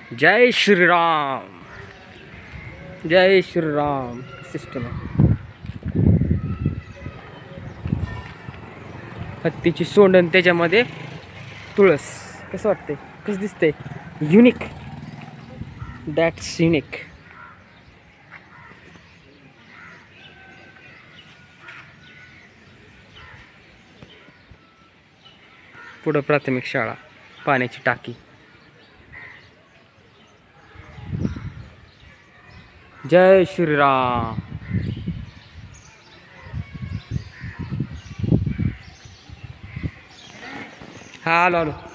जय श्री राम, जय श्री राम सिस्टम आहे. हत्तीची सोंड त्याच्यामध्ये तुळस. कसं वाटतंय, कसं दिसतंय? Unique, that's unique. पुढं प्राथमिक शाळा, पाण्याची टाकी. जय श्रीराम. हा आलो आलो.